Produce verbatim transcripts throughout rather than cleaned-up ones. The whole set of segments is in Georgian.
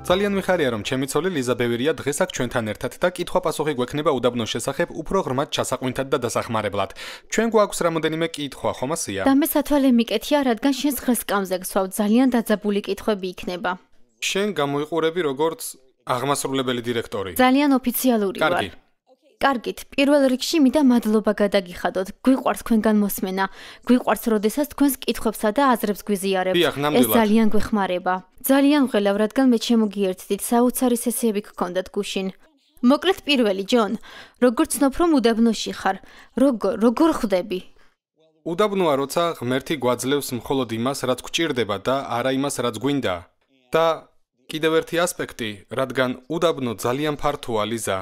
ძალიან მიხარია რომ ჩემი ცოლი ლიზა ბევირია დღეს აქ ჩვენთან ერთად და კითხვა-პასუხი გვექნება უდაბნოს შესახებ უფრო ღრმად ჩასაყვინთად და დასახმარებლად. ჩვენ გვაქვს რამოდენიმე კითხვა, ხომ ასია? და მე სათვალე მიკეთია, რადგან შენ ღრეს სკამზე გსვავ, ძალიან დაძაბული კითხვები იქნება. შენ გამოიყურები როგორც აღმასრულებელი დირექტორი. ძალიან ოფიციალური ვარ. კარგი. კარგით, პირველ რიგში მინდა მადლობა გადაგიხადოთ. გვიყვარს თქვენგან მოსმენა. გვიყვარს, როდესაც თქვენს კითხვებსა და აზრებს გვიზიარებთ. ეს ძალიან გვეხმარება. ძალიან ვღელავ, რადგან მე შემოგიერთდით, საოცარი სესიები გქონდათ გუშინ. მოკლედ პირველი, ჯონ, როგორ ცნობ რომ უდაბნოში ხარ? როგორ, როგორ ხვდები? უდაბნოა, როცა ღმერთი გვაძლევს მხოლოდ იმას, რაც გვჭირდება და არა იმას, რაც გვინდა. და კიდევ ერთი ასპექტი, რადგან უდაბნო ძალიან ფართოა, ლიზა.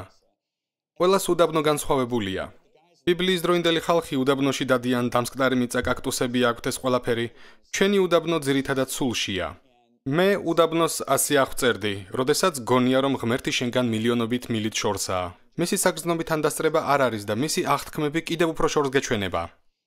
ყველას უდაბნო განსხვავებულია. ბიბლიის დროინდელი ხალხი უდაბნოში დადიან, დამსკნარი მიწა, კაქტუსები აქვთ, ეს ყველაფერი. ჩვენი უდაბნო ძირითადად სულშია. მე უდაბნოს ასე აღვწერდი, როდესაც გონია რომ ღმერთი შენგან მილიონობით მილით შორსაა. მისი საგრძნობი თანდასწრება არ არის და მისი აღთქმები კიდევ უფრო შორს გეჩვენება.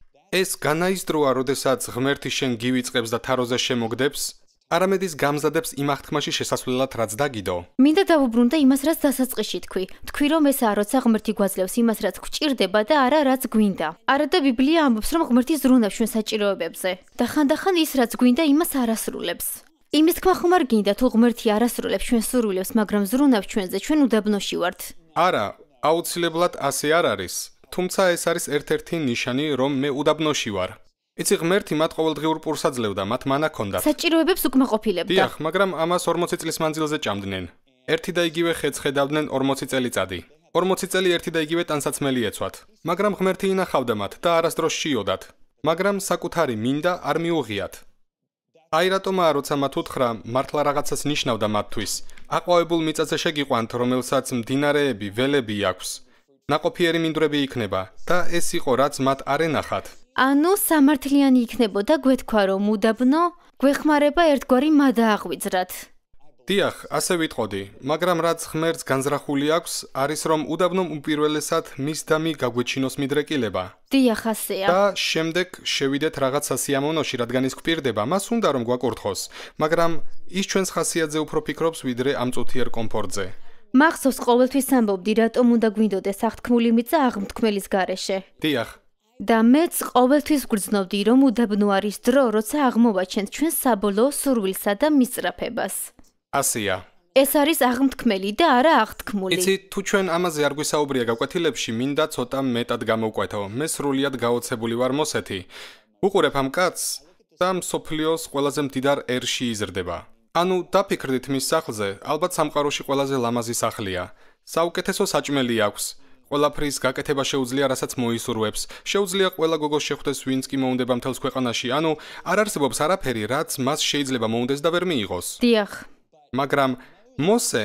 ეს განაისდროა, როდესაც ღმერთი შენ გივიწყებს და თაროზე შემოგდებს, არამედ ის გამზადებს იმ აღთქმაში შესასვლელად, რაც დაგიდო. მინდა დავუბრუნდე იმას, რაც დასაწყისში თქვი. თქვი რომ ესაა, როცა ღმერთი გვაძლევს იმას, რაც გვჭირდება და არა რაც გვინდა. არა და ბიბლია ამბობს, რომ ღმერთი ზრუნავს ჩვენ საჭიროებებზე და ხანდახან ის, რაც გვინდა, იმას არ ასრულებს. იმის თქმა ხომ არ გინდა, თუ ღმერთი არ ასრულებს ჩვენ სურვილებს, მაგრამ ზრუნავს ჩვენზე, ჩვენ უდაბნოში ვართ. არა, აუცილებლად ასე არ არის. თუმცა ეს არის ერთ-ერთი ნიშანი, რომ მე უდაბნოში ვარ. იცი, ღმერთი მათ ყოველდღიურ პურს აძლევდა, მათ მანა ჰქონდათ. საჭიროებებს უკმაყოფილებდა. დიახ, მაგრამ ამას ორმოცი წლის მანძილზე ჭამდნენ. ერთი და იგივე ხეთს ხედავდნენ ორმოცი წელიწადი. ორმოცი წელი ერთი და იგივე ტანსაცმელი ეცვათ. მაგრამ ღმერთი ინახავდა მათ და არასდროს შეიოდათ. მაგრამ საკუთარი მინდა არ მიუღიათ. აი რატომაა, როცა მათ უთხრა, მართლა რაღაცას ნიშნავდა მათთვის. აყვავებულ მიწაზე შეგიყვანთ, რომელსაც მდინარეები, ველები აქვს. ნაყოფიერი მინდვრები იქნება და ეს იყო, რაც მათ არ ენახათ. ანუ სამართლიანი იქნებოდა გვეთქვა, რომ უდაბნო გვეხმარება ერთგვარი მადა აღვიძრათ. დიახ, ასე ვიტყოდი, მაგრამ რაც ღმერთს განზრახული აქვს, არის რომ უდაბნომ უპირველესად მის და მი გაგვეჩინოს მიდრეკილება. დიახ, ასეა. და შემდეგ შევიდეთ რაღაც სასიამოვნოში, რადგან ის გვპირდება, მას უნდა რომ გვაკურთხოს, მაგრამ ის ჩვენს ხასიათზე უფრო ფიქრობს, ვიდრე ამ წუთიერ კომფორტზე. მახსოვს, ყოველთვის ამბობდი, რატომ უნდა გვინდოდეს აღთქმული მიწა აღმთქმელის გარეშე. დიახ. და მეც ყოველთვის გვგრძნობდი, რომ უდაბნო არის დრო, როცა აღმოვაჩენთ ჩვენს საბოლოო სურვილსა და მისწრაფებას. ასია. ეს არის აღმთქმელი და არა აღთქმული. იცი, თუ ჩვენ ამაზე არ გვისაუბრია გაკვეთილებში, მინდა ცოტა მეტად გამოვკვეთო. მე სრულიად გაოცებული ვარ მოსეთი. ვუყურებ ამ კაცს და მსოფლიოს ყველაზე მდიდარ ერში იზრდება. ანუ დაფიქრდით მის სახლზე, ალბათ სამყაროში ყველაზე ლამაზი სახლია. საუკეთესო საჭმელი აქვს. ყველაფრის გაკეთება შეუძლია, რასაც მოისურვებს. შეუძლია ყველა გოგოს შეხვდეს, ვინც კი მოუნდება მთელს ქვეყანაში. ანუ არ არსებობს არაფერი, რაც მას შეიძლება მოუნდეს და ვერ მიიღოს. დიახ. მაგრამ მოსე,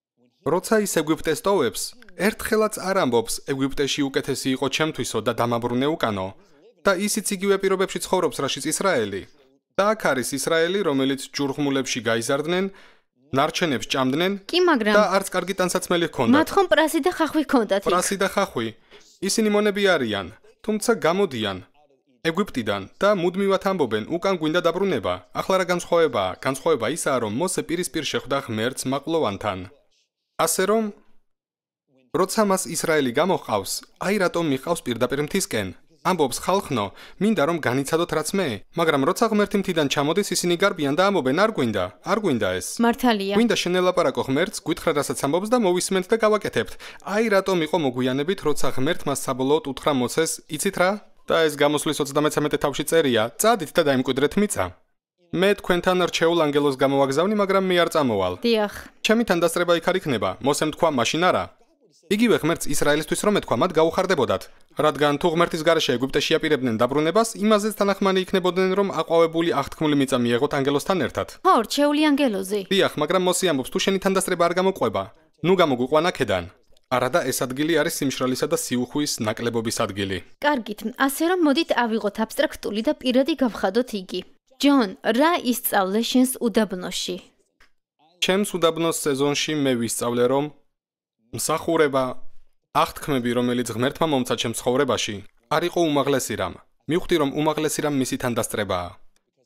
როცა ის ეგვიპტეს ტოვებს, ერთხელაც არ ამბობს, ეგვიპტეში უკეთესი იყო ჩემთვისო და დამაბრუნე უკანო. და ისიც იგივე პირობებში ცხოვრობს, რაშიც ისრაელი. და აქ არის ისრაელი, რომელიც ჯურხმულებში გაიზარდნენ, ნარჩენებს ჭამდნენ კი, მაგრამ და არც კარგი ტანსაცმელი ჰქონდათ. მათ ხომ პრასი და ხახვი ჰქონდათ იქ. პრასი და ხახვი. ისინი მონები არიან, თუმცა გამოდიან ეგვიპტიდან და მუდმივად ამბობენ, უკან გვინდა დაბრუნება. ახლა რა განსხვავებაა? განსხვავება ისაა, რომ მოსე პირისპირ შეხვდა ღმერთს მაყლოვანთან. ასე რომ, როცა მას ისრაელი გამოჰყავს, აი რატომ მიყავს პირდაპირ მთისკენ. ამბობს ხალხნო, მინდა რომ განიცადოთ რაც მე, მაგრამ როცა ღმერთი მთიდან ჩამოდის, ისინი გარბიან და ამბობენ, არ გვინდა, არ გვინდა ეს. მართალია. გვინდა შენელაპარაკო ღმერთს, გვითხრა რასაც ამბობს და მოვისმენთ და გავაკეთებთ. აი რატომ იყო მოგვიანებით, როცა ღმერთმა საბოლოოდ უთხრა მოსეს, იცით რა? და ეს გამოსვლის ოცდამეცამეტე თავში წერია, წადით და დაიმკვიდრეთ მიწა. მე თქვენთან რჩეულ ანგელოზს გამოვაგზავნი, მაგრამ მე არ წამოვალ. დიახ. ჩემი თანდასწრება იქ არ იქნება, მოსემ თქვა, მაშინ არა. იგივე ღმერთს ისრაელისთვის რომ ეთქვა, მათ გაუხარდებოდათ. რადგან თუ ღმერთის გარეშე ეგვიპტეში აპირებდნენ დაბრუნებას, იმაზეც თანახმანი იქნებოდნენ, რომ აყვავებული აღთქმული მიწა მიეღოთ ანგელოზთან ერთად. ხო, რჩეული ანგელოზი. დიახ, მაგრამ მოსი ამბობს, თუ შენი თანდასწრება არ გამოყვება, ნუ გამოგვიყვან აქედან. არა და ეს ადგილი არის სიმშრალისა და სიუხვის ნაკლებობის ადგილი. კარგით, ასე რომ მოდით ავიღოთ აბსტრაქტული და პირადი გავხადოთ იგი. ჯონ, რა ისწავლე შენს უდაბნოში? ჩემს უდაბნოს სეზონში მე ვისწავლე, რომ მსახურება, აღთქმები, რომელიც ღმერთმა მომცა ჩემს ცხოვრებაში, არ იყო უმაღლესი რამ. მივხვდი, რომ უმაღლესი რამ მისი თანდასწრებაა.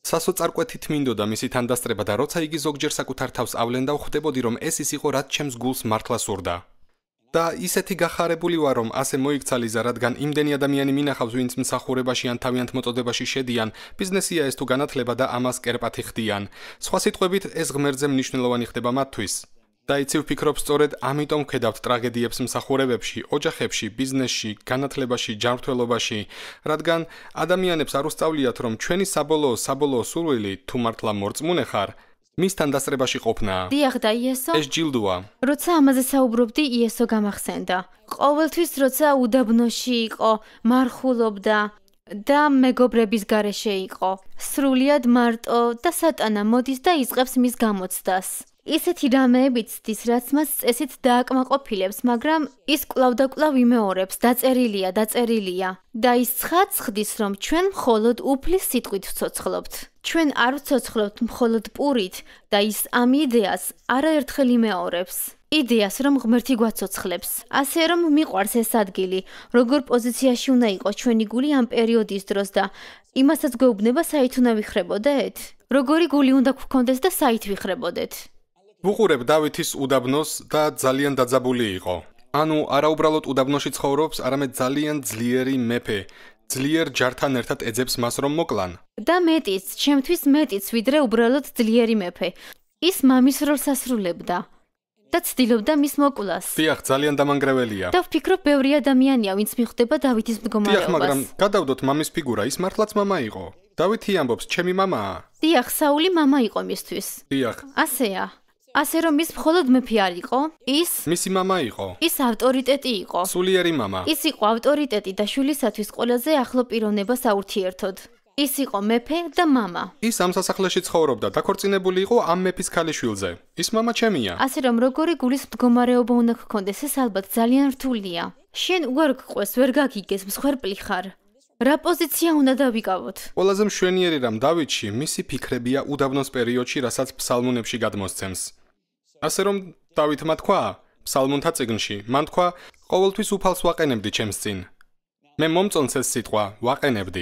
სასოწარკვეთით მინდოდა მისი თანდასწრება და როცა იგი ზოგჯერ საკუთარ თავს ავლენდა, ხვდებოდი, რომ ეს ის იყო, რაც ჩემს გულს მართლა სურდა. და ისეთი გახარებული ვარ, რომ ასე მოიქცა ლიზა, რადგან იმდენი ადამიანი მინახავს, ვინც მსახურებაში ან თავიანთ მოწოდებაში შედიან, ბიზნესია ეს თუ განათლება და ამას კერპათი ხდიან. სხვა სიტყვებით, ეს ღმერთზე მნიშვნელოვანი ხდება მათთვის. და იცი ვფიქრობ, სწორედ ამიტომ ვხედავთ ტრაგედიებს მსახურებებში, ოჯახებში, ბიზნესში, განათლებაში, ჯანმრთელობაში, რადგან ადამიანებს არ უსწავლიათ, რომ ჩვენი საბოლოო საბოლოო სურვილი, თუ მართლა მორწმუნე ხარ, მისთან დასწრებაში ყოფნაა. დიახ და იესო? ეს ჯილდოა. როცა ამაზე საუბრობდი, იესო გამახსენდა. ყოველთვის როცა უდაბნოში იყო, მარხულობდა და მეგობრების გარეშე იყო. სრულიად მარტო და სატანა მოდის და იწყებს მის გამოცდას. ისეთი რამეებით ცდის, რაც მას წესით დააკმაყოფილებს, მაგრამ ის კვლავ და კვლავ იმეორებს, დაწერილია, დაწერილია. და ის ცხადს ხდის, რომ ჩვენ მხოლოდ უფლის სიტყვით ვცოცხლობთ. ჩვენ არ ვცოცხლობთ მხოლოდ პურით და ის ამ იდეას არაერთხელ იმეორებს. იდეას, რომ ღმერთი გვაცოცხლებს. ასე რომ მიყვარს ეს ადგილი, როგორ პოზიციაში უნდა იყოს ჩვენი გული ამ პერიოდის დროს და იმასაც გვეუბნება, საით უნდა ვიხრებოდეთ? როგორი გული უნდა გვქონდეს და საით ვიხრებოდეთ? ვუყურებ დავითის უდაბნოს და ძალიან დაძაბული იყო. ანუ არა უბრალოდ უდაბნოში ცხოვრობს, არამედ ძალიან ძლიერი მეფე. ძლიერ ჯართან ერთად ეძებს მას რომ მოკლან. და მეტიც, ჩემთვის მეტიც, ვიდრე უბრალოდ ძლიერი მეფე. ის მამის როლს ასრულებდა და ცდილობდა მის მოკლას. დიახ, ძალიან დამანგრეველია. და ვფიქრობ, ბევრი ადამიანია, ვინც მიხვდება დავითის მდგომარეობას. დიახ, მაგრამ გადავდოთ მამის ფიგურა, ის მართლაც მამა იყო. დავითი ამბობს, ჩემი მამაა. დიახ, საული მამა იყო მისთვის. დიახ. ასეა. ასე რომ ის მხოლოდ მეფე არ იყო, ის მისი მამა იყო. ის ავტორიტეტი იყო. სულიერი მამა. ის იყო ავტორიტეტი და შვილისათვის ყველაზე ახლო პიროვნება საურთიერთოდ. ის იყო მეფე და მამა. ის ამ სასახლეში ცხოვრობდა, დაქორწინებული იყო ამ მეფის ქალიშვილზე. ის მამა ჩემია. ასე რომ როგორი გულის მდგომარეობა უნდა გქონდეს, ეს ალბათ ძალიან რთულია. შენ უარ გყვეს, ვერ გაგიგეს, მსხვერპლი ხარ. რა პოზიცია უნდა დავიკავოთ? ყველაზე მშვენიერი რამ დავითში მისი ფიქრებია უდაბნოს პერიოდში, რასაც ფსალმუნებში გადმოსცემს. ასე რომ დავითმა თქვა, ფსალმუნთა წიგნში, მან თქვა, ყოველთვის უფალს ვაყენებდი ჩემს წინ. მე მომწონს ეს სიტყვა, ვაყენებდი.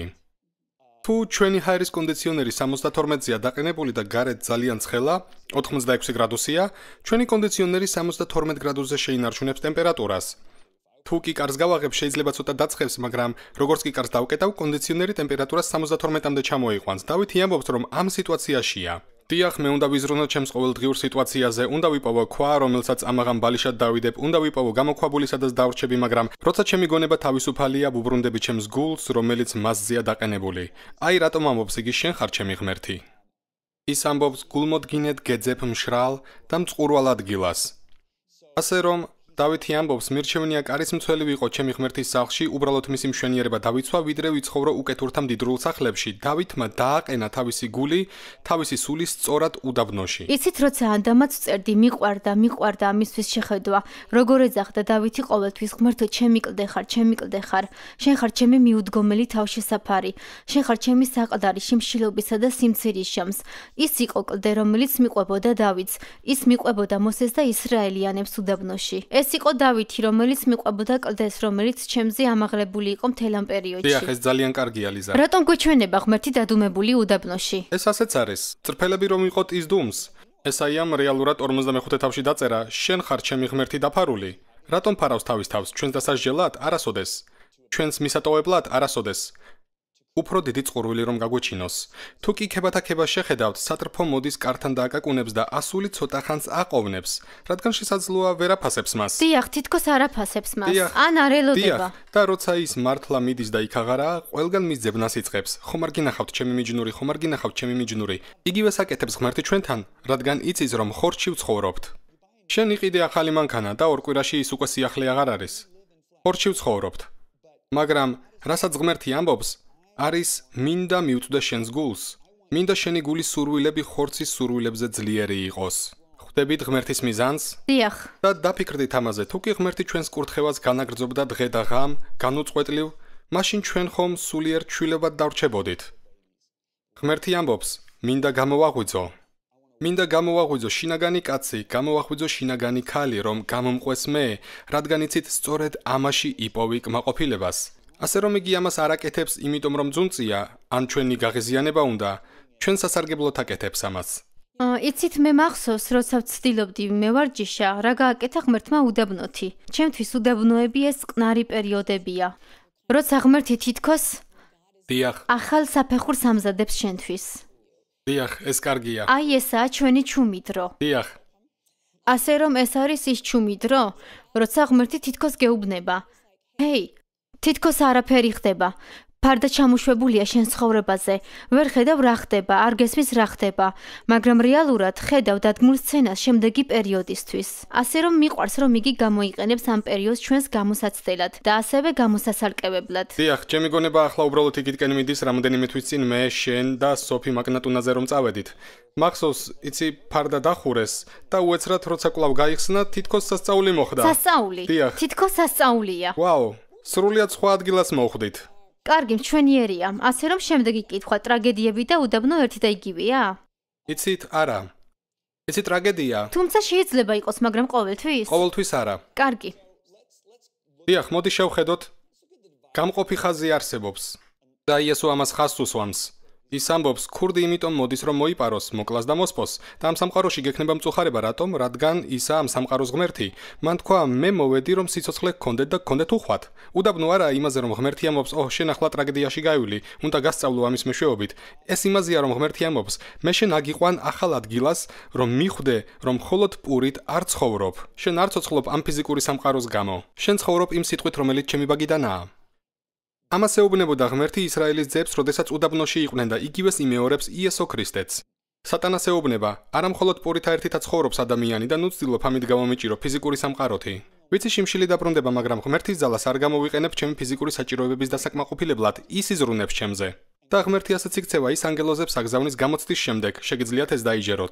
თუ ჩვენი ჰაერის კონდიციონერი სამოცდათორმეტზეა დაყენებული და გარეთ ძალიან ცხელა, ოთხმოცდაექვსი გრადუსია, ჩვენი კონდიციონერი სამოცდათორმეტ გრადუსზე შეინარჩუნებს ტემპერატურას. თუ კიკარს გავაღებ, შეიძლება ცოტა დაცხევს, მაგრამ როგორც კიკარს დავკეტავ, კონდიციონერი ტემპერატურას სამოცდათორმეტამდე ჩამოიყვანს. დავითი ამბობს, რომ ამ სიტუაციაშია. დიახ, მე უნდა ვიზრუნო ჩემს ყოველდღიურ სიტუაციაზე, უნდა ვიპოვო ქვა, რომელსაც ამაღამ ბალიშად დავიდებ, უნდა ვიპოვო გამოქვაბული, სადაც დავრჩები, მაგრამ როცა ჩემი გონება თავისუფალია, ვუბრუნდები ჩემს გულს, რომელიც მასზეა დაყენებული. აი რატომ ამბობს იგი, შენ ხარ ჩემი ღმერთი. ის ამბობს, გულმოდგინედ გეძებ მშრალ და მწყურვალ ადგილას. ასე რომ დავითი ამბობს, მირჩევნია კარისმცველი ვიყო ჩემი ღმერთის სახლში, უბრალოდ მისი მშვენიერება დავიცვა, ვიდრე ვიცხოვრო უკეთურთა მდიდრულ სახლებში. დავითმა დააყენა თავისი გული, თავისი სული სწორად უდაბნოში. იცით, როცა ანდამაც ვწერდი, მიყვარდა, მიყვარდა ამისთვის შეხედვა, როგორ ეძახდა დავითი ყოველთვის, ღმერთო, ჩემი კლდე ხარ, ჩემი კლდე ხარ. შენ ხარ ჩემი მიუდგომელი თავშესაფარი. შენ ხარ ჩემი საყდარი შიმშილობისა და სიმცირის შამს. ის იყო კლდე, რომელიც მიყვებოდა დავითს. ის მიყვებოდა მოსეს და ისრაელიანებს უდაბნოში. ეს იყო დავითი, რომელიც მიყვებოდა კლდეს, რომელიც ჩემზე ამაღლებული იყო მთელ ამ პერიოდში. დიახ, ეს ძალიან კარგია, ლიზა. რატომ გვეჩვენება ღმერთი დადუმებული უდაბნოში? ეს ასეც არის. წრფელები რომ იყოთ ის დუმს. ესაიამ რეალურად ორმოცდამეხუთე თავში დაწერა, შენ ხარ ჩემი ღმერთი დაფარული. რატომ ფარავს თავის თავს? ჩვენს დასაჯელად? არასოდეს. ჩვენს მისატოვებლად? არასოდეს. უფრო დიდი წყურვილი რომ გაგვეჩინოს. თუ კი ქებათა ქება შეხედავთ, სატრფო მოდის კართან დააკაკუნებს და ასული ცოტა ხანს აყოვნებს, რადგან შესაძლოა ვერ აფასებს მას. დიახ, თითქოს არ აფასებს მას. ან არ ელოდება. და როცა ის მართლა მიდის და იქ აღარაა, ყველგან მის ძებნას იწყებს. ხომ არ გინახავთ ჩემი მიჯნური, ხომ არ გინახავთ ჩემი მიჯნური. იგივე საკეთებს ღმერთი ჩვენთან, რადგან იცის რომ ხორცში ვცხოვრობთ. შენ იყიდე ახალი მანქანა და ორ კვირაში ის უკვე სიახლე აღარ არის. ხორცში ვცხოვრობთ. მაგრამ რასაც ღმერთი ამბობს, არის მინდა მიუწვდე შენს გულს. მინდა შენი გულის სურვილები ხორცის სურვილებზე ძლიერი იყოს. ხვდებით ღმერთის მიზანს? დიახ. და დაფიქრდით ამაზე, თუ კი ღმერთი ჩვენს კურთხევას განაგრძობდა დღე და ღამ, განუწყვეტლივ, მაშინ ჩვენ ხომ სულიერ ჩვილებად დავრჩებოდით. ღმერთი ამბობს, მინდა გამოვაღვიძო. მინდა გამოვაღვიძო შინაგანი კაცი, გამოვაღვიძო შინაგანი ქალი, რომ გამომყვეს მე, რადგან იცით სწორედ ამაში იპოვი კმაყოფილებას. ასე რომ იგი ამას არ აკეთებს, იმიტომ რომ ძუნწია, ან ჩვენი გაღიზიანება უნდა, ჩვენ სასარგებლოდ აკეთებს ამას. იცით მე მახსოვს, როცა ვცდილობდი მევარჯიშა, რა გააკეთა ღმერთმა უდაბნოთი. ჩემთვის უდაბნოები ეს წყნარი პერიოდებია. როცა ღმერთი თითქოს დიახ. ახალ საფეხურს ამზადებს შენთვის. დიახ, ეს კარგია. აი ესაა ჩვენი ჩუმი დრო. დიახ. ასე რომ ეს არის ის ჩუმი დრო, როცა ღმერთი თითქოს გეუბნება. ჰეი, თითქოს არაფერი ხდება. ფარდა ჩამოშვებულია შენ ცხოვრებაზე. ვერ ხედავ რა ხდება, არ გესმის რა ხდება, მაგრამ რეალურად ხედავ დადგმულ სცენას შემდეგი პერიოდისთვის. ასე რომ მიყვარს რომ იგი გამოიყენებს ამ პერიოდს ჩვენს გამოსაცდელად და ასევე გამოსასარკევებლად. დიახ, ჩემი გონება ახლა უბრალოდ იქითკენ მიდის რამდენიმე თვის წინ მე, შენ და სოფი მაკნატუნაზე რომ წავედით. მახსოვს, იცი ფარდა დახურეს და უეცრად როცა კვლავ გაიხსნა, თითქოს სასწაული მოხდა. სასწაული? თითქოს სასწაულია. ვაუ, სრულიად სხვა ადგილას მოვხვდით. კარგი, მშვენიერია. ასე რომ შემდეგი კითხვა, ტრაგედიები და უდაბნო ერთი და იგივეა? იცით, არა. იცი ტრაგედია. თუმცა შეიძლება იყოს, მაგრამ ყოველთვის? ყოველთვის არა. კარგი. დიახ, მოდი შევხედოთ. გამყოფი ხაზი არსებობს. და იესო ამას ხაზს უსვამს. ის ამბობს, ქურდი იმიტომ მოდის რომ მოიპაროს, მოკლას და მოსპოს. და ამ სამყაროში გექნება მწუხარება, რატომ? რადგან ისა ამ სამყაროს ღმერთი. მან თქვა, მე მოვედი რომ სიცოცხლე გქონდეთ და გქონდეთ უხვად. უდაბნო არა იმაზე რომ ღმერთი ამბობს, ოჰ, შენ ახლა ტრაგედიაში გაივლი, უნდა გასწავლო ამის მეშვეობით. ეს იმაზეა რომ ღმერთი ამბობს, მე შენ აგიყვან ახალ ადგილას, რომ მიხვდე, რომ მხოლოდ პურით არ ცხოვრობ. შენ არ ცოცხლობ ამ ფიზიკური სამყაროს გამო. შენ ცხოვრობ იმ სიტყვით, რომელიც ჩემი ბაგიდანაა. ამას ეუბნებოდა ღმერთი ისრაელის ძებს, როდესაც უდაბნოში იყვნენ და იგივეს იმეორებს იესო ქრისტეც. სატანას ეუბნება, არა მხოლოდ პურითა ერთითა ცხოვრობს ადამიანი და ნუ ცდილობ ამით გამომიჭირო ფიზიკური სამყაროთი. ვიცი შიმშილი დაბრუნდება, მაგრამ ღმერთის ძალას არ გამოვიყენებ ჩემი ფიზიკური საჭიროებების დასაკმაყოფილებლად, ის იზრუნებს ჩემზე. და ღმერთი ასეც იქცევა ის ანგელოზებს აგზავნის გამოცდის შემდეგ, შეგიძლიათ ეს დაიჯეროთ.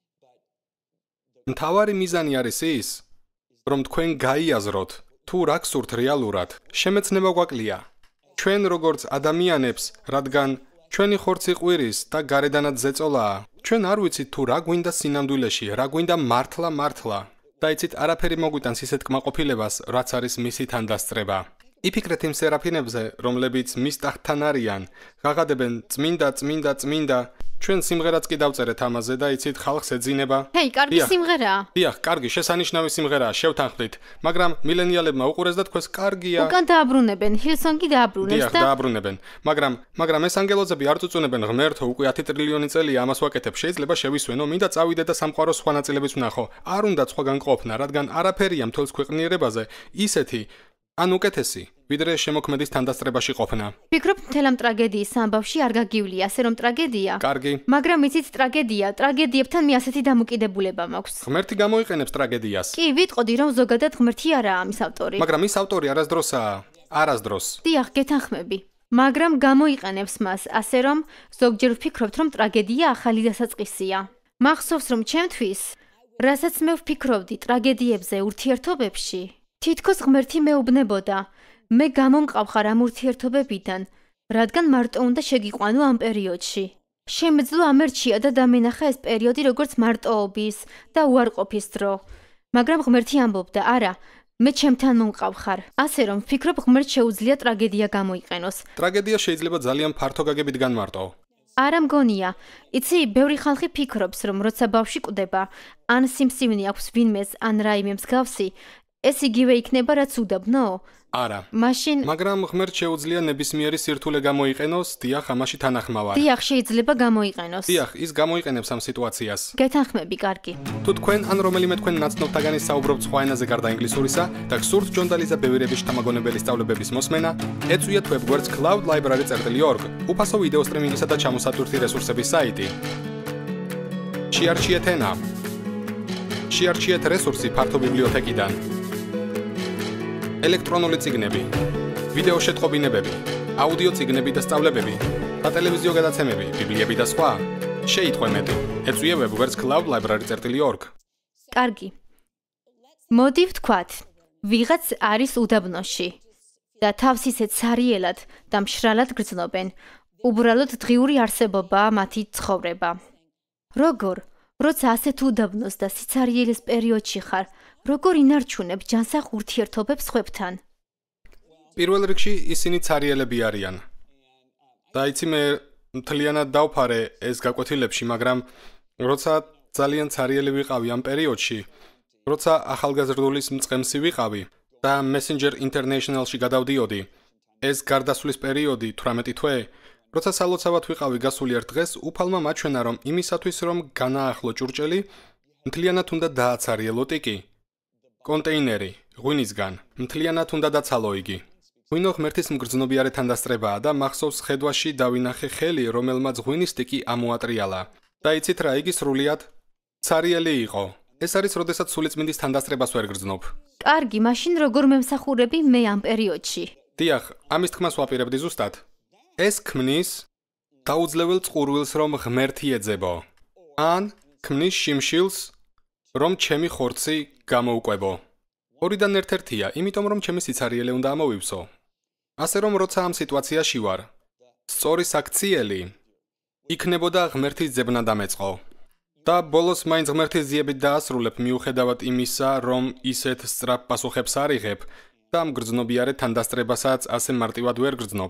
მთავარი მიზანი არის ის, რომ თქვენ გაიაზროთ, თუ რა გსურთ რეალურად, შემეცნება გვაკლია. ჩვენ როგორც ადამიანებს, რადგან ჩვენი ხორცი ყვირის და გარედანაც ზეწოლაა, ჩვენ არ ვიცით თუ რა გვინდა სინამდვილეში, რა გვინდა მართლა მართლა. და იცით, არაფერი მოგვიტანს ისეთ კმაყოფილებას, რაც არის მისი თანდასწრება. იფიქრეთ იმ სერაფინებზე, რომლებიც მის ტახტთან არიან, ღაღადებენ წმინდა, წმინდა, წმინდა. ჩვენ სიმღერაც კი დავწერეთ ამაზე და იცით, ხალხს ეძინება. ჰეი, კარგი სიმღერაა. დიახ, კარგი, შესანიშნავი სიმღერაა, შევთანხმდით. მაგრამ მილენიალებმა უყურეს და თქვენს კარგია. უკან დააბრუნებენ, ჰილსონგი დააბრუნებს და დიახ, დააბრუნებენ. მაგრამ, მაგრამ ეს ანგელოზები არ წუწუნებენ ღმერთო, უკვე ათი ტრილიონი წელია ამას ვაკეთებ, შეიძლება შევისვენო, მინდა წავიდე და სამყაროს სხვა ნაწილების ვნახო. არ უნდა სხვაგან ყოფნა, რადგან არაფერია მთელს ქვეყნიერებაზე ისეთი ან უკეთესი, ვიდრე შემოქმედის თანდასწრებაში ყოფნა. ფიქრობ, მთელ ამ ტრაგედიის ამბავში არ გაგივლი, ასე რომ ტრაგედია. კარგი. მაგრამ იცით ტრაგედია, ტრაგედიებთან მე ასეთი დამოკიდებულება მაქვს. ღმერთი გამოიყენებს ტრაგედიას. კი, ვიტყოდი რომ ზოგადად ღმერთი არაა ამის ავტორი. მაგრამ ის ავტორი არასდროსაა, არასდროს. დიახ, გეთანხმები. მაგრამ გამოიყენებს მას, ასე რომ ზოგჯერ ვფიქრობთ, რომ ტრაგედია ახალი დასაწყისია. მახსოვს რომ ჩემთვის, რასაც მე ვფიქრობდი ტრაგედიებზე ურთიერთობებში, თითქოს ღმერთი მეუბნებოდა, მე გამომყავხარ ამ ურთიერთობებიდან, რადგან მარტო უნდა შეგიყვანო ამ პერიოდში. შემეძლო ამერჩია და დამენახა ეს პერიოდი როგორც მარტოობის და უარყოფის დრო. მაგრამ ღმერთი ამბობდა, არა, მე ჩემთან მომყავხარ. ასე რომ ვფიქრობ, ღმერთს შეუძლია ტრაგედია გამოიყენოს. ტრაგედია შეიძლება ძალიან ფართო გაგებით განმარტო. არა მგონია. იცი, ბევრი ხალხი ფიქრობს, რომ როცა ბავშვი კვდება, ან სიმსივნე აქვს ვინმეს, ან რაიმე მსგავსი, ეს იგივე იქნება, რაც უდაბნო? არა. მაშინ მაგრამ ღმერთს შეუძლია ნებისმიერი სირთულე გამოიყენოს, დიახ, ამაში თანახმავარ. დიახ, შეიძლება გამოიყენოს. დიახ, ის გამოიყენებს ამ სიტუაციას. გეთანხმები, კარგი. თუ თქვენ ან რომელიმე თქვენ ნაცნობთაგანი საუბრობთ სხვა ენაზე გარდა ინგლისურისა და გსურთ ჯონდალიზა ბევირების შთამაგონებელი სწავლებების მოსმენა, ეწვიეთ ვებგვერდს cloud library dot org, უფასო ვიდეო სტრიმინგისა და ჩამოსატვირთი რესურსების საიტი. შეარჩიეთ ენა. შეარჩიეთ რესურსი ფართო ბიბლიოთეკიდან. ელექტრონული წიგნები, ვიდეო შეტყობინებები, აუდიო წიგნები და სწავლებები, სატელევიზიო გადაცემები, ბიბლიები და სხვა. შეიტყვენეთ, ეწვიე ვებგვერდს cloud library dot org. კარგი. მოდი ვთქვათ, ვიღაც არის უდაბნოში და თავს ისეთ სარიელად და მშრალად გრძნობენ, უბრალოდ დღიური არსებობაა მათი ცხოვრება. როგორ, როცა ასეთ უდაბნოს და სიცარიელის პერიოდში ხარ, როგორ ინარჩუნებ ჯანსაღ ურთიერთობებს სხვებთან? პირველ რიგში ისინი ცარიელები არიან. და იცი მე მთლიანად დავფარე ეს გაკვეთილებში, მაგრამ როცა ძალიან ცარიელი ვიყავი ამ პერიოდში, როცა ახალგაზრდულის მწყემსი ვიყავი და Messenger International-ში გადავდიოდი, ეს გარდასვლის პერიოდი თვრამეტი თვე, როცა სალოცავად ვიყავი გასული ერთ დღეს, უფალმა მაჩვენა, რომ იმისათვის, რომ განაახლო ჭურჭელი, მთლიანად უნდა დააცარიელო ტიკი. კონტეინერი, ღვინისგან, მთლიანად უნდა დაცალო იგი. ღვინო ღმერთის მგრძნობიარე თანდასწრებაა და მახსოვს ხედვაში დავინახე ხელი, რომელმაც ღვინის ტიკი ამოატრიალა. და იცით რა, იგი სრულიად ცარიელი იყო. ეს არის, როდესაც სულიწმინდის თანდასწრებას ვერ გრძნობ. კარგი, მაშინ როგორ მემსახურები მე ამ პერიოდში? დიახ, ამის თქმას ვაპირებდი ზუსტად. ეს ქმნის დაუძლებელ წყურვილს, რომ ღმერთი ეძებო. ან ქმნის შიმშილს, რომ ჩემი ხორცი გამოუკვებო. ორიდან ერთ-ერთია, იმიტომ რომ ჩემი სიცარიელე უნდა ამოვივსო. ასე რომ როცა ამ სიტუაციაში ვარ, სწორი საქციელი იქნებოდა ღმერთის ძებნა დამეწყო. და ბოლოს მაინც ღმერთის ძიებით დაასრულებ მიუხედავად იმისა, რომ ისეთ სწრაფ პასუხებს არ იღებ და ამ გრძნობიარე თანდასწრებასაც ასე მარტივად ვერ გრძნობ.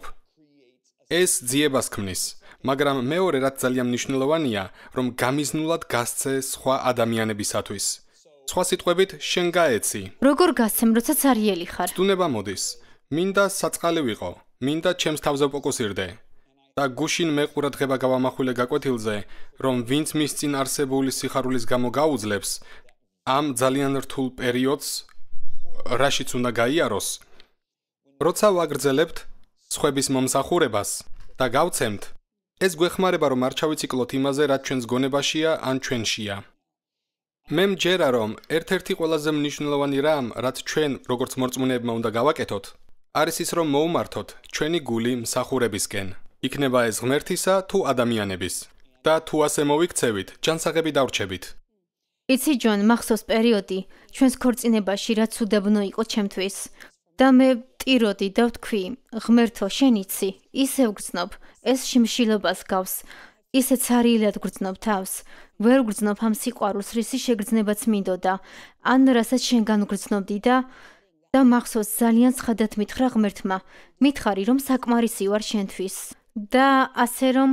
ეს ძიებას ქმნის, მაგრამ მეორე რაც ძალიან მნიშვნელოვანია, რომ გამიზნულად გასცე სხვა ადამიანებისათვის. სხვა სიტყვებით, შენ გაეცი. როგორ გასცემ, როცა ცარიელი ხარ? ცდუნება მოდის. მინდა საწყალი ვიყო, მინდა ჩემს თავზე ვფოკუსირდე. და გუშინ მე ყურადღება გავამახვილე გაკვეთილზე, რომ ვინც მის წინ არსებული სიხარულის გამო გაუძლებს, ამ ძალიან რთულ პერიოდს, რაშიც უნდა გაიაროს, როცა ვაგრძელებთ სხვების მომსახურებას და გავცემთ, ეს გვეხმარება, რომ არ ჩავიციკლოთ იმაზე, რაც ჩვენს გონებაშია ან ჩვენშია. მე მჯერა, რომ ერთ-ერთი ყველაზე მნიშვნელოვანი რამ, რაც ჩვენ, როგორც მორწმუნეებმა უნდა გავაკეთოთ, არის ის, რომ მოუმართოთ ჩვენი გული მსახურებისკენ. იქნება ეს ღმერთისა თუ ადამიანების. და თუ ასე მოვიქცევით, ჯანსაღები დავრჩებით. იცი ჯონ, მახსოვს პერიოდი ჩვენს ქორწინებაში, რაც უდაბნო იყო ჩემთვის. და მე ტიროდი და ვთქვი, ღმერთო, შენ იცი, ისევ გრძნობ, ეს შიმშილობას გავს, ისე ცარიელად გრძნობ თავს, ვერ გრძნობ ამ სიყვარულს, რისი შეგრძნებაც მინდოდა, ან რასაც შენგან გრძნობდი და და მახსოვს ძალიან ცხადად მითხრა ღმერთმა, მითხარი, რომ საკმარისი ვარ შენთვის. და ასე რომ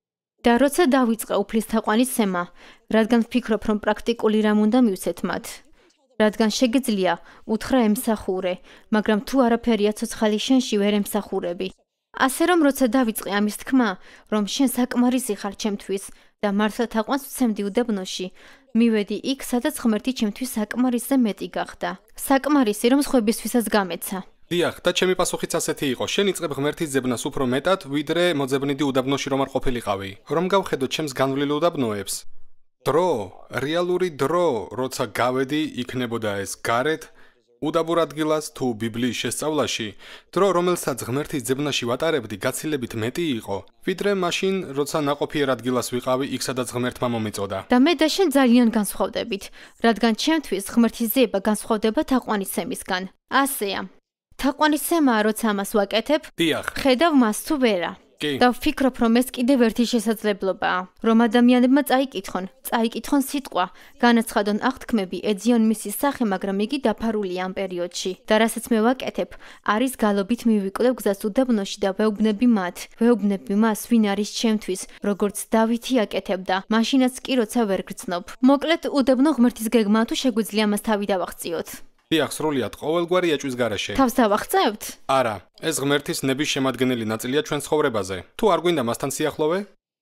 და როცა დავიწყე უფლის თაყვანისცემა, რადგან ვფიქრობ, რომ პრაქტიკული რამ უნდა მივცეთ მათ. რადგან შეგიძლია უთხრა ემსახურე, მაგრამ თუ არაფერია ცოცხალი შენში ვერ ემსახურები. ასე რომ როცა დავიწყე ამის თქმა, რომ შენ საკმარისი ხარ ჩემთვის და მართლა თაყვანს ვცემდი უდაბნოში, მივედი იქ, სადაც ღმერთი ჩემთვის საკმარისზე მეტი გახდა. საკმარისი, რომ სხვებისთვისაც გამეცა. დიახ, და ჩემი პასუხიც ასეთი იყო. შენ იწყებ ღმერთის ძებნას უფრო მეტად, ვიდრე მოძებნიდი უდაბნოში რომ არ ყოფილიყავი. რომ გავხედო ჩემს განვლილ უდაბნოებს. დრო, რეალური დრო, როცა გავედი, იქნებოდა ეს გარეთ, უდაბურ ადგილას თუ ბიბლიის შესწავლაში, დრო, რომელსაც ღმერთის ძებნაში ვატარებდი, გაცილებით მეტი იყო, ვიდრე მაშინ, როცა ნაყოფიერ ადგილას ვიყავი, იქ სადაც ღმერთმა მომიწოდა. და მე და შენ ძალიან განსხვავდებით, რადგან ჩემთვის ღმერთის ძიება განსხვავდება თაყვანისცემისგან. ასეა. თაყვანისცემაა, როცა ამას ვაკეთებ, დიახ. ხედავ მას თუ ვერა. და ვფიქრობ, რომ ეს კიდევ ერთი შესაძლებლობაა, რომ ადამიანებმა წაიკითხონ, წაიკითხონ სიტყვა, განაცხადონ აღთქმები, ეძიონ მისი სახე, მაგრამ იგი დაფარულია ამ პერიოდში. და რასაც მე ვაკეთებ, არის გალობით მივიკლებ გზას უდაბნოში და ვეუბნები მათ, ვეუბნები მას, ვინ არის ჩემთვის, როგორც დავითი აკეთებდა, მაშინაც კი როცა ვერ გრძნობ. მოკლედ, უდაბნო ღმერთის გეგმაა თუ შეგვიძლია მას თავი დავაღწიოთ. დიახ, სრულიად, ყოველგვარი ეჭვის გარეშე. თავს დავაღწევთ? არა, ეს ღმერთის ნების შემადგენელი ნაწილია ჩვენ ცხოვრებაზე. თუ არ გვინდა მასთან სიახლოვე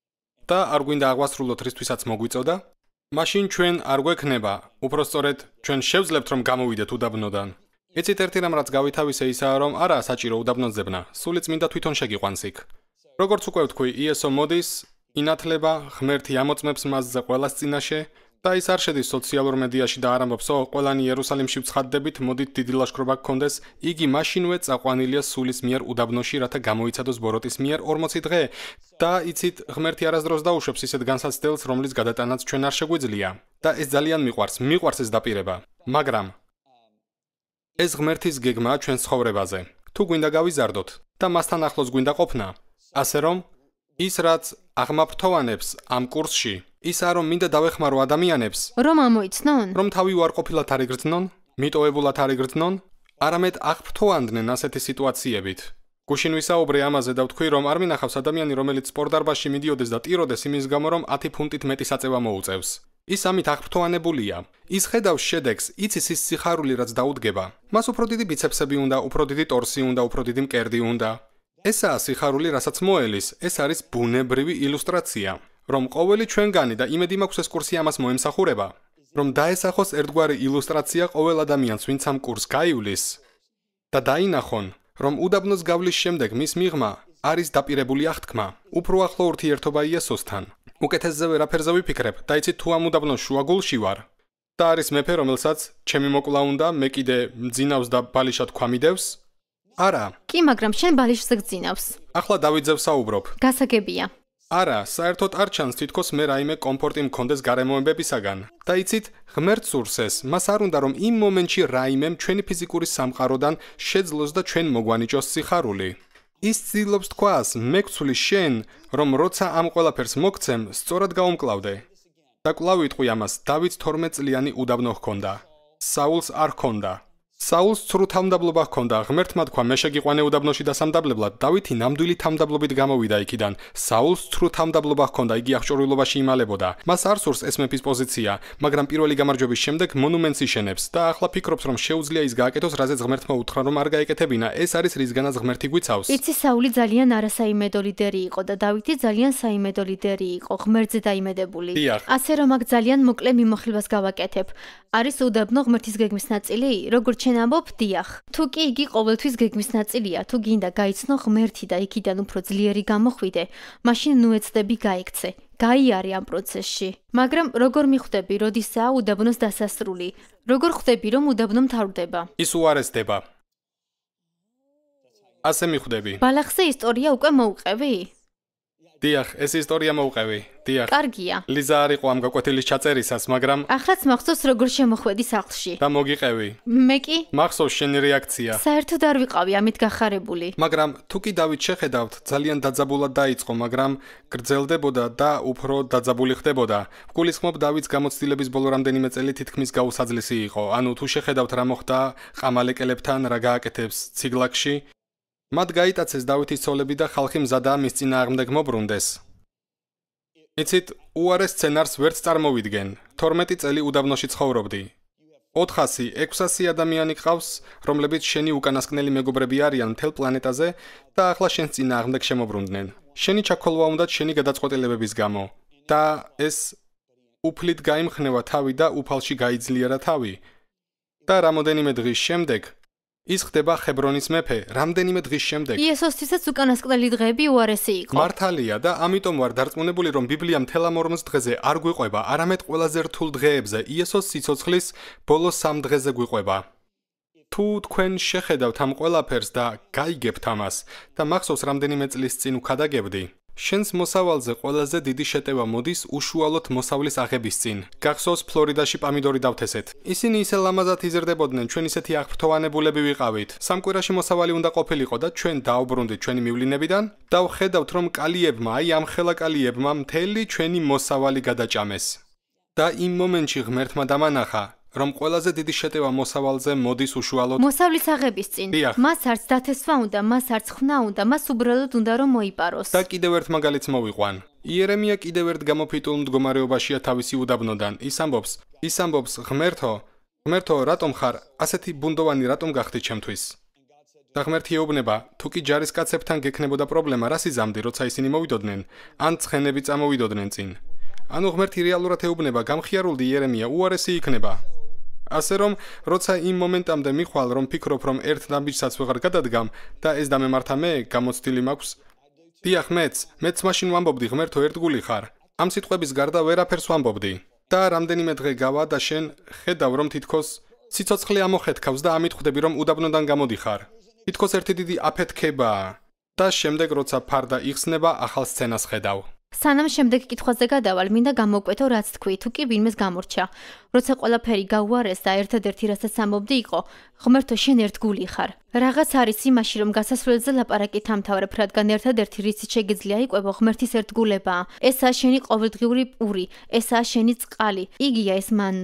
და არ გვინდა აღვასრულოთ რისთვისაც მოგვიწოდა, მაშინ ჩვენ არ გვექნება, უпростоრედ ჩვენ შევძლებთ რომ გამოვიდეთ უდაბნოდან. იცით ერთი რამ რაც გავითავისე ისაა, რომ არაა საჭირო უდაბნოს ძებნა, სულიწმინდა თვითონ შეგიყვანს იქ. როგორც უკვე ვთქვი, იესო მოდის, ინათლება, ღმერთი ამოწმებს მასზე ყველას წინაშე. და ის არ შედის სოციალურ მედიაში და არ ამბობს, ო, ყველანი იერუსალიმში ვცხადდებით, მოდით დიდი ლაშქრობა გქონდეს, იგი მაშინვე წაყვანილია სულის მიერ უდაბნოში, რათა გამოიცადოს ბოროტის მიერ ორმოცი დღე. და იცით, ღმერთი არასდროს დაუშვებს ისეთ განსაცდელს, რომლის გადატანაც ჩვენ არ შეგვიძლია. და ეს ძალიან მიყვარს, მიყვარს ეს დაპირება. მაგრამ ეს ღმერთის გეგმაა ჩვენ ცხოვრებაზე. თუ გვინდა გავიზარდოთ და მასთან ახლოს გვინდა ყოფნა, ასე რომ ის რაც აღმაფრთოვანებს ამ კურსში, ისაა რომ მინდა დავეხმარო ადამიანებს, რომ ამოიცნონ, რომ თავი უარყოფილად არ იგრძნონ, მიტოვებულად არ იგრძნონ, არამედ აღფრთოვანდნენ ასეთი სიტუაციებით. გუშინ ვისაუბრე ამაზე და ვთქვი, რომ არ მინახავს ადამიანი, რომელიც სპორტდარბაზში მიდიოდეს და ტიროდეს იმის გამო, რომ ათი ფუნტით მეტი საწევა მოუწევს. ის ამით აღფრთოვანებულია. ის ხედავს შედეგს, იცის ის სიხარული, რაც დაუდგება. მას უფრო დიდი ბიცეპსები უნდა, უფრო დიდი ტორსი უნდა, უფრო დიდი მკერდი უნდა. ესაა სიხარული, რასაც მოელის. ეს არის ბუნებრივი ილუსტრაცია, რომ ყოველი ჩვენგანი და იმედი მაქვს ეს კურსი ამას მოემსახურება, რომ დაესახოს ერთგვარი ილუსტრაცია ყოველ ადამიანს, ვინც ამ კურსს გაივლის და დაინახონ, რომ უდაბნოს გავლის შემდეგ მის მიღმა არის დაპირებული აღთქმა, უფრო ახლო ურთიერთობა იესოსთან. უკეთესზე ვერაფერზე ვიფიქრებ და იცით თუ ამ უდაბნოს შუაგულში ვარ და არის მეფე, რომელსაც ჩემი მოკლა უნდა, მე კიდე მძინავს და ბალიშად ქვამიდევს? არა. კი, მაგრამ შენ ბალიშზე გძინავს. ახლა დავიძევ საუბრობ. გასაგებია. არა, საერთოდ არ ჩანს თითქოს მე რაიმე კომფორტი მქონდეს გარემოებებისაგან. და იცით, ღმერთს სურს ეს, მას არ უნდა რომ იმ მომენტში რაიმემ ჩვენი ფიზიკური სამყაროდან შეძლოს და ჩვენ მოგვანიჭოს სიხარული. ის ცდილობს თქვას, მე გცვლი შენ, რომ როცა ამ ყველაფერს მოგცემ, სწორად გაუმკლავდე. და კვლავ ვიტყვი ამას, დავით თორმეტ წლიანი უდაბნო ჰქონდა. საულს არ ჰქონდა. საულს ცრუ თავმდაბლობა ჰქონდა, ღმერთმა თქვა, მე შეგიყვანე უდაბნოში დასამდაბლებლად, დავითი ნამდვილი თავმდაბლობით გამოვიდა იქიდან. საულს ცრუ თავმდაბლობა ჰქონდა, იგი აღჭურვილობაში იმალებოდა. მას არ სურს ეს მეფის პოზიცია, მაგრამ პირველი გამარჯვების შემდეგ მონუმენტს იშენებს და ახლა ფიქრობს, რომ შეუძლია ის გააკეთოს, რაზეც ღმერთმა უთხრა, რომ არ გაეკეთებინა. ეს არის რისგანაც ღმერთი გვიცავს. იცი, საული ძალიან არასაიმედო ლიდერი იყო და დავითი ძალიან საიმედო ლიდერი იყო, ღმერთზე დაიმედებული. ასე რომ აქ ძალიან მოკლე მიმოხილვას გავაკეთებ. არის უდაბნო ღმერთის გეგმის ნაწილი, როგორც ამბობ, დიახ. თუ კი იგი ყოველთვის გეგმის ნაწილია, თუ გინდა გაიცნო ღმერთი და იქიდან უფრო ძლიერი გამოხვიდე, მაშინ ნუ ეცდები გაიქცე. გაიარე ამ პროცესში. მაგრამ როგორ მიხვდები, როდისაა უდაბნოს დასასრული? როგორ ხვდები, რომ უდაბნო მთავრდება? ის უარესდება. ასე მიხვდები. ბალახზე ისტორია უკვე მოუყევი? დიახ, ეს ისტორია მოუყევი. დიახ. კარგია. ლიზა არ იყო ამ გაკვეთილის ჩაწერისას, მაგრამ ახლაც მახსოვს როგორ შემოხვედი სახლში. და მოგიყევი. მე კი? მახსოვს შენი რეაქცია. საერთოდ არ ვიყავი ამით გახარებული. მაგრამ თუ კი დავით შეხედავთ, ძალიან დაძაბულად დაიწყო, მაგრამ გრძელდებოდა და უფრო დაძაბული ხდებოდა. ვგულისხმობ, დავითს გამოცდილების ბოლო რამდენიმე წელი თითქმის გაუსაძლისი იყო. ანუ თუ შეხედავთ რა მოხდა ყამალეკელებთან, რა გააკეთებს ციგლაკში, მათ გაიტაცეს დავითის ცოლები და ხალხი მზადაა მის წინააღმდეგ მობრუნდეს. იცით, უარეს სცენარს ვერც წარმოვიდგენ. თორმეტი წელი უდაბნოში ცხოვრობდი. ოთხასი, ექვსასი ადამიანი ყავს, რომლებიც შენი უკანასკნელი მეგობრები არიან მთელ პლანეტაზე და ახლა შენს წინააღმდეგ შემოbrunდნენ. შენი ჩაქოლვა უნდათ შენი გადაწყვეტილებების გამო და ეს უფლით გაიმხნევა თავი და უფალში გაიძლიერა თავი. და რამოდენიმე დღის შემდეგ ის ხდება ხებრონის მეფე, რამდენიმე დღის შემდეგ. იესოსთვისაც უკანასკნელი დღეები უარესი იყო. მართალია და ამიტომ ვარ დარწმუნებული, რომ ბიბლია მთელ ამ ორმოც დღეზე არ გვიყვება, არამედ ყველაზე რთულ დღეებზე, იესოს სიცოცხლის ბოლო სამ დღეზე გვიყვება. თუ თქვენ შეხედავთ ამ ყველაფერს და გაიგებთ ამას და მახსოვს რამდენიმე წლის წინ უკადაგებდი, შენს მოსავალზე ყველაზე დიდი შეტევა მოდის უშუალოდ მოსავლის აღების წინ. გახსოვს ფლორიდაში პამიდორი დავთესეთ. ისინი ისე ლამაზად იზრდებოდნენ, ჩვენ ისეთი აღფრთოვანებულები ვიყავით. სამ კვირაში მოსავალი უნდა ყოფილიყო და ჩვენ დაუბრუნდით ჩვენი მივლინებიდან და ვხედავთ, რომ კალიებმა, აი ამ ხელა კალიებმა მთელი ჩვენი მოსავალი გადაჭამეს. და იმ მომენტში ღმერთმა დამანახა, რომ ყველაზე დიდი შეტევა მოსავალზე მოდის უშუალოდ მოსავლის აღების წინ. მას არც დათესვა უნდა, მას არც ხნა უნდა, მას უბრალოდ უნდა რომ მოიპაროს. და კიდევ ერთ მაგალითს მოვიყვან. იერემია კიდევ ერთ გამოფიტულ მდგომარეობაშია თავისი უდაბნოდან. ის ამბობს, ის ამბობს, ღმერთო, ღმერთო, რატომ ხარ ასეთი ბუნდოვანი, რატომ გახდი ჩემთვის? და ღმერთი ეუბნება, თუ კი ჯარისკაცებთან გექნებოდა პრობლემა, რას იზამდი, როცა ისინი მოვიდოდნენ, ან ცხენები წამოვიდოდნენ წინ. ანუ ღმერთი რეალურად ეუბნება, გამხიარულდი იერემია, უარესი იქნება. ასე რომ, როცა იმ მომენტამდე მიხვალ, რომ ფიქრობ, რომ ერთ ნაბიჯსაც ვეღარ გადადგამ და ეს დამემართა მე, გამოცდილი მაქვს. დიახ, მეც, მეც მაშინ ვამბობდი, ღმერთო, ერთგული ხარ. ამ სიტყვების გარდა ვერაფერს ვამბობდი. და რამდენიმე დღე გავა და შენ ხედავ, რომ თითქოს სიცოცხლე ამოხეთქავს და ამით ხვდები, რომ უდაბნოდან გამოდიხარ. თითქოს ერთი დიდი აფეთქებაა და შემდეგ როცა ფარდა იხსნება, ახალ სცენას ხედავ. სანამ შემდეგ კითხვაზე გადავალ, მინდა გამოვკვეთო, რაც თქვი, თუ კი ვინმეს გამორჩა. როცა ყველაფერი გაუარეს და ერთადერთი რასაც ამბობდი იყო, ღმერთო, შენ ერთგული ხარ. რაღაც არის იმაში, რომ გასასვლელზე ლაპარაკი თამთავრებ, რადგან ერთადერთი რიცით შეგიძლია იყვებო ღმერთის ერთგულებაა. ესაა შენი ყოველდღიური პური, ესაა შენი წყალი, იგია ეს მანნა.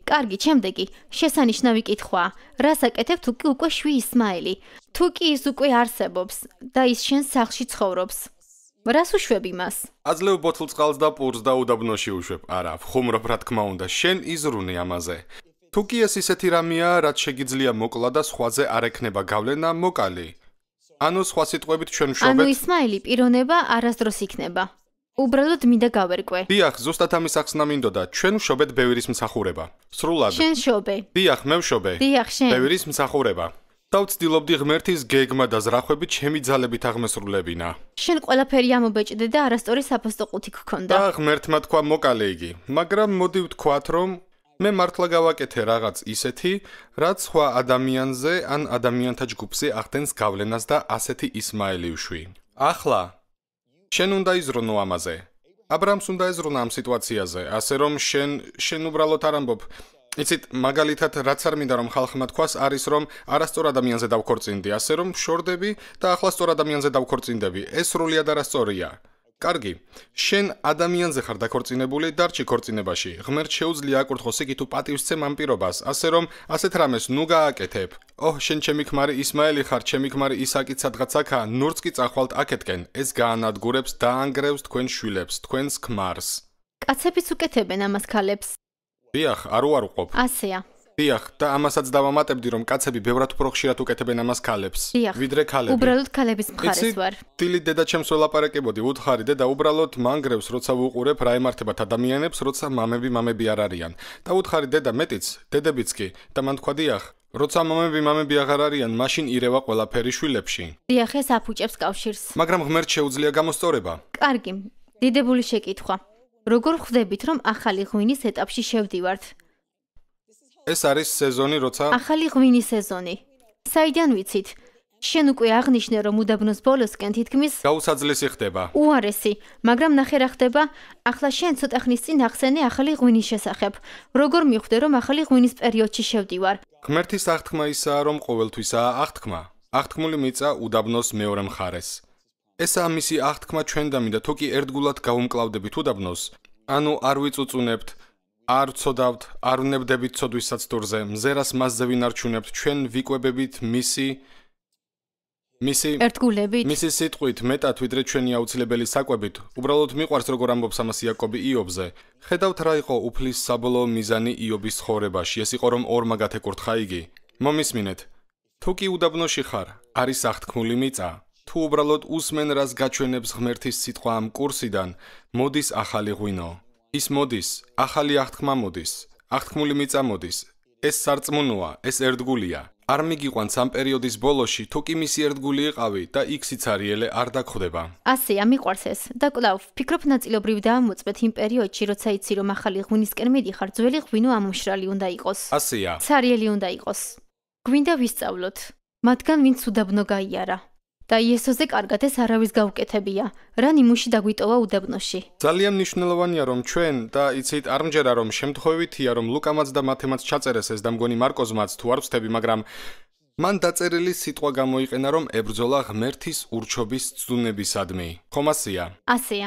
კარგი, შემდეგი, შესანიშნავი კითხვაა. რას აკეთებ თუ კი უკვე შვი ისმაელი? თუ კი ის უკვე არსებობს და ის შენ სახლში ცხოვრობს. რას უშვებ იმას? აძლევ ბოთლწყალს და პურს და უდაბნოში უშვებ. არა, ვხუმრობ რა თქმა უნდა, შენ იზრუნე ამაზე. თუ კი ეს ისეთი რამეა, რაც შეგიძლია მოკლა და სხვაზე არ ექნება გავლენა, მოკალი. ანუ სხვა სიტყვებით ჩვენ ვშობეთ. ანუ ისმაელი პიროვნება არასდროს იქნება. უბრალოდ მინდა გავერკვე. დიახ, ზუსტად ამის ახსნა მინდოდა. ჩვენ ვშობეთ ბევირის მსახურება. სრულად. შენ შობე. დიახ, მე ვშობე. დიახ, შენ. ბევირის მსახურება. და ვცდილობდი ღმერთის გეგმა და ზრახვებით ჩემი ძალებით აღმესრულებინა. შენ ყველაფერი ამობეჭდე და არასწორი საფოსტო-ყუთი გქონდა. და ღმერთმა თქვა მოკალე იგი. მაგრამ მოდი ვთქვათ, რომ მე მართლა გავაკეთე რაღაც ისეთი, რაც სხვა ადამიანზე ან ადამიანთა ჯგუფზე ახდენს გავლენას და ასეთი ისმაელი ვშვი. ახლა შენ უნდა იზრუნო ამაზე. აბრამს უნდა ეზრუნა ამ სიტუაციაზე, ასე რომ შენ შენ უბრალოდ არ ამბობ. იცით, მაგალითად, რაც არ მინდა რომ ხალხმა თქვას, არის რომ არასწორ ადამიანზე დავქორწინდი, ასე რომ შორდები და ახლა სწორ ადამიანზე დავქორწინდები. ეს სრულიად არასწორია. კარგი, შენ ადამიანზე ხარ დაქორწინებული, დარჩი ქორწინებაში. ღმერთ შეუძლია აკურთხოს იგი თუ პატივსცემ ამ პირობას, ასე რომ ასეთ რამეს ნუ გააკეთებ. ოჰ, შენ ჩემი ქმარი ისმაელი ხარ, ჩემი ქმარი ისაკიც სადღაც აქაა, ნურც კი წახვალთ აქეთკენ. ეს გაანადგურებს და ანგრევს თქვენ შვილებს, თქვენს ქმარს. კაცებიც უკეთებენ ამას ქალებს. დიახ, არ უარყოფ. ასეა. დიახ, და ამასაც დავამატებდი, რომ კაცები ბევრად უფრო ხშირად უკეთებენ ამას ქალებს, ვიდრე ქალები. უბრალოდ ქალების მხარეს ვარ. დილი დედა ჩემს ველაპარაკებოდი, უთხარი დედა, უბრალოდ მანგრევს, როცა ვუყურებ რა ემართებათ ადამიანებს, როცა მამები მამები არ არიან. და უთხარი დედა, მეტიც, დედებიც კი, და მან თქვა დიახ, როცა მამები მამები აღარ არიან, მაშინ ირევა ყველაფერი შვილებში. დიახ, ეს აფუჭებს კავშირს. მაგრამ ღმერთ შეუძლია გამოსწორება. კარგი, დიდებული შეკითხვა. როგორ ხვდებით, რომ ახალი ღვინის ეტაპში შევდივართ? ეს არის სეზონი, როცა ახალი ღვინის სეზონი. საიდან ვიცით? შენ უკვე აღნიშნე, რომ უდაბნოს ბოლოსკენ თითქმის გაუსაძლისი ხდება. უარესი, მაგრამ ნახე რა ხდება. ახლა შენ ცოტა ხნის წინ ახსენე ახალი ღვინის შესახებ. როგორ მიხვდე, რომ ახალი ღვინის პერიოდში შევდივარ? ღმერთის აღთქმა ისაა, რომ ყოველთვისაა აღთქმა. აღთქმული მიწა უდაბნოს მეორე მხარეს. ესაა მისი აღთქმა ჩვენ და მინდა თუ კი ერთგულად გავუმკლავდებით უდაბნოს, ანუ არ ვიწუწუნებთ, არ ვცოდავთ, არ ვნებდებით ცოდვის საცდურზე, მზერას მასზე ვინარჩუნებთ, ჩვენ ვიკვებებით მისი მისი ერთგულებით, მისი სიტყვით მეტად ვიდრე ჩვენი აუცილებელი საკვებით. უბრალოდ მიყვარს როგორ ამბობს ამას იაკობი იობზე. ხედავთ რა იყო უფლის საბოლოო მიზანი იობის ცხოვრებაში, ეს იყო რომ ორმა გათეკურთხა იგი. მომისმინეთ, თუ კი უდაბნოში ხარ, არის აღთქმული მიწა. თუ უბრალოდ უსმენ რას გაჩვენებს ღმერთის სიტყვა ამ კურსიდან, მოდის ახალი ღვინო. ის მოდის, ახალი აღთქმა მოდის, აღთქმული მიწა მოდის. ეს სარწმუნოა, ეს ერთგულია. არ მიგიყვანს ამ პერიოდის ბოლოში, თუ კი მისი ერთგული იყავი და იქ სიცარიელე არ დაგხვდება. ასეა, მიყვარს ეს. და კვლავ, ფიქრობ ნაწილობრივ დაამოწმეთ იმ პერიოდში, როცა იცი რომ ახალი ღვინისკენ მიდიხარ, ძველი ღვინო ამოშრალი უნდა იყოს. ასეა. ცარიელი უნდა იყოს. გვინდა ვისწავლოთ, მათგან ვინც უდაბნო გაიარა. და იესოზე კარგად ეს არავის გაუკეთებია, რა ნიმუში დაგვიტოვა უდაბნოში. ძალიან მნიშვნელოვანია რომ ჩვენ და იცით არ მჯერა რომ შემთხვევითია რომ ლუკამაც და მათემაც ჩაწერეს ეს და მგონი მარკოზმაც თუ არ ვწდები, მაგრამ მან დაწერილი სიტყვა გამოიყენა რომ ებრძოლა ღმერთის ურჩობის ცდუნებისადმი. ხომ ასეა? ასეა.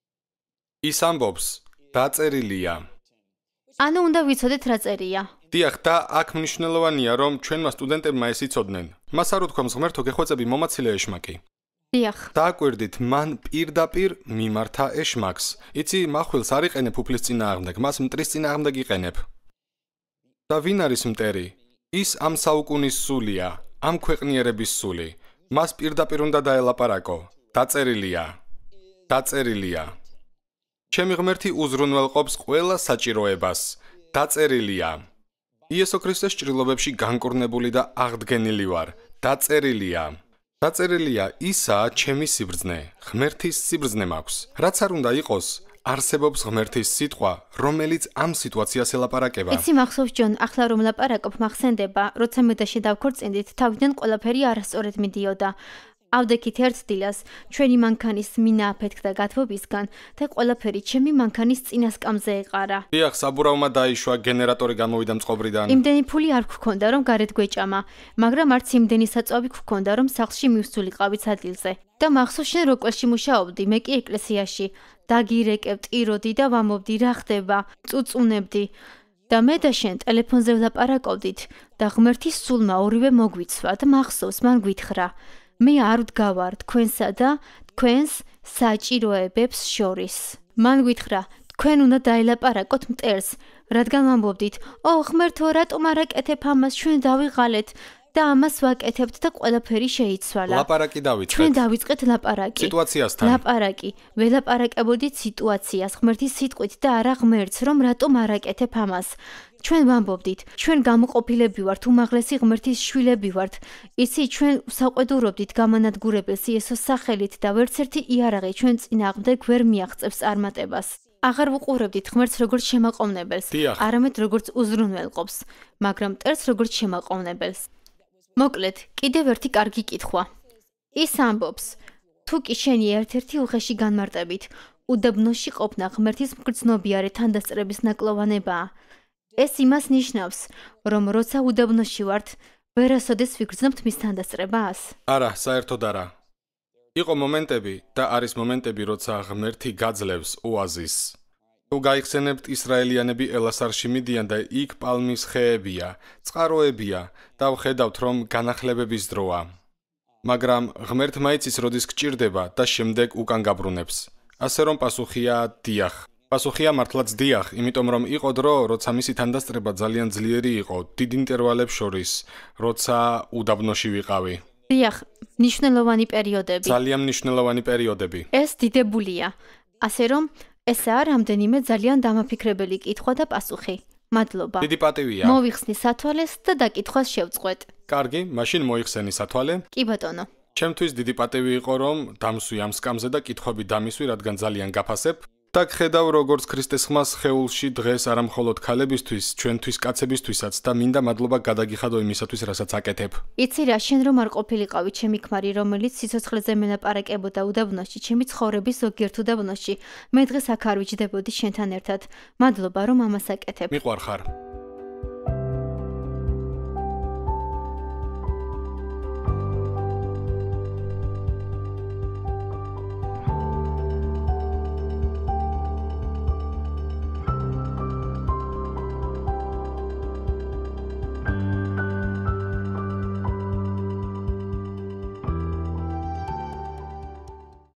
ის ამბობს, დაწერილია. ანუ უნდა ვიცოდეთ რა წერია. დიახ, და აქ მნიშვნელოვანია რომ ჩვენმა სტუდენტებმა ეს იცოდნენ. მას არ უთქვამს ღმერთო გეხვეწები მომაცილე ეშმაკი. დიახ. დააკვირდით, მან პირდაპირ მიმართა ეშმაკს. იცი, მახვილს არ იყენებ უფლის წინააღმდეგ, მას მტრის წინააღმდეგ იყენებ. და ვინ არის მტერი? ის ამ საუკუნის სულია, ამ ქვეყნიერების სული. მას პირდაპირ უნდა დაელაპარაკო. დაწერილია. დაწერილია. ჩემი ღმერთი უზრუნველყოფს ყველა საჭიროებას. დაწერილია. იესო ქრისტეს ჭრილობებში განკურნებული და აღდგენილი ვარ. დაწერილია. დაწერილია ისაა ჩემი სიბრძნე, ღმერთის სიბრძნე მაქვს. რაც არ უნდა იყოს, არსებობს ღმერთის სიტყვა, რომელიც ამ სიტუაციას ელაპარაკება. იცი მახსოვს ჯონ, ახლა რომ ლაპარაკობ მახსენდება, როცა მე და შე დავქორწინდით, თავიდან ყველაფერი არასწორად მიდიოდა. ავდექით ერთ დილას, ჩვენი მანქანის მინა აფეთქდა გათბობისგან და ყველაფერი ჩემი მანქანის წინასკამზე ეყარა. დიახ, საბურავმა დაიშვა, გენერატორი გამოვიდა მწყობრიდან. იმდენი ფული არ გქონდა, რომ გარეთ გვეჭამა, მაგრამ არც იმდენი საწვავი გქონდა, რომ სახლში მივსულიყავით ადგილზე. და მახსოვს შენ როკველში მუშაობდი, მე კი ეკლესიაში. დაგირეკებ, ტიროდი და ვამობდი, რა ხდება, წუწუნებდი. და და მე და შენ ტელეფონზე ვლაპარაკობდით და ღმერთის სულმა ორივე მოგვიცვა და მახსოვს მან გვითხრა მე არ ვდგავარ თქვენსა და თქვენს საჭიროებებს შორის. მან გვითხრა თქვენ უნდა დაელაპარაკოთ მტერს, რადგან ვამბობდით, ო ღმერთო, რატომ არ აკეთებ ამას, ჩვენ დავიღალეთ და ამას ვაკეთებთ და ყველაფერი შეიცვალა. ლაპარაკი დავიწყეთ. ჩვენ დავიწყეთ ლაპარაკი. სიტუაციასთან. ლაპარაკი. ველაპარაკებოდით სიტუაციას, ღმერთის სიტყვით და არა ღმერთს, რომ რატომ არ აკეთებ ამას. ჩვენ ვამბობდით, ჩვენ გამოყოფილები ვართ, უმაღლესი ღმერთის შვილები ვართ. ისი ჩვენ საყვედურობდით გამანადგურებელს იესოს სახელით და ვერც ერთი იარაღი ჩვენ წინააღმდეგ ვერ მიაღწევს წარმატებას. აღარ ვუყურებდით ღმერთს როგორც შემაყოვნებელს, არამედ როგორც უზრუნველყოფს, მაგრამ მტერს როგორც შემაყოვნებელს. მოკლედ, კიდევ ერთი კარგი კითხვა. ის ამბობს, თუ კი შენი ერთ-ერთი უხეში განმარტებით, უდაბნოში ყოფნა ღმერთის მგრძნობიარე თანდასწრების ნაკლოვანებაა. ეს იმას ნიშნავს, რომ როცა უდაბნოში ვართ, ვერასოდეს ვიგრძნობთ მის თანდასწრებას? არა, საერთოდ არა. იყო მომენტები და არის მომენტები, როცა ღმერთი გაძლევს ოაზისს. თუ გაიხსენებთ, ისრაელიანები ელასარში მიდიან და იქ პალმის ხეებია, წყაროებია და ვხედავთ, რომ განახლებების დროა. მაგრამ ღმერთმა იცის, როდის გჭირდება და შემდეგ უკან გაბრუნებს. ასე რომ პასუხია დიახ. პასუხია მართლაც დიახ, იმიტომ რომ იყო დრო, როცა მისი თანდასწრება ძალიან ძლიერი იყო, დიდ ინტერვალებს შორის, როცა უდაბნოში ვიყავი. დიახ, მნიშვნელოვანი პერიოდები. ძალიან მნიშვნელოვანი პერიოდები. ეს დიდებულია. ასე რომ, ესაა რამდენიმე ძალიან დამაფიქრებელი კითხვა და პასუხი. მადლობა. დიდი პატივია. მოვიხსნი სათვალეს და დაკითხვას შევწყვეტ. კარგი, მაშინ მოიხსენი სათვალე. კი ბატონო. ჩემთვის დიდი პატივი იყო, რომ დამსვი ამ სკამზე და კითხვები დამისვი, რადგან ძალიან გაფასებ. და გხედავ, როგორც ქრისტეს ხმას ხეულში დღეს არა მხოლოდ ქალებისთვის, ჩვენთვის კაცებისთვისაც და მინდა მადლობა გადაგიხადო იმისათვის, რასაც აკეთებ. იცი რა, შენ რომ არ ყოფილიყავი ჩემი ქმარი, რომელიც სიცოცხლეზე მელაპარაკებოდა უდაბნოში, ჩემი ცხოვრების ზოგიერთ უდაბნოში, მე დღეს აქ არ ვიჯდებოდი შენთან ერთად. მადლობა, რომ ამას აკეთებ. მიყვარხარ.